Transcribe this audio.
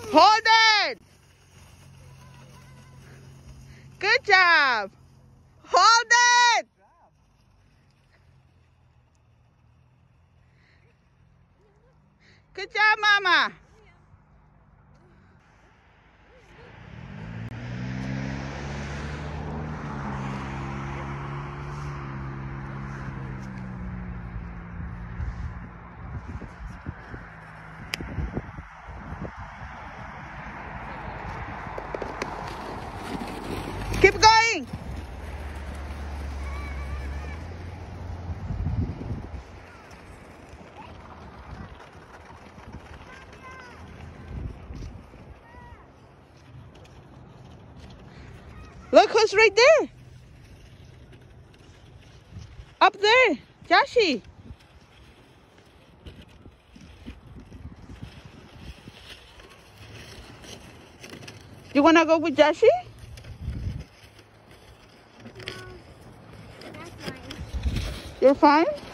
Hold it. Good job. Hold it. Good job, Mama. Keep going. Look who's right there. Up there, Joshie. You wanna go with Joshie? No, that's fine. You're fine?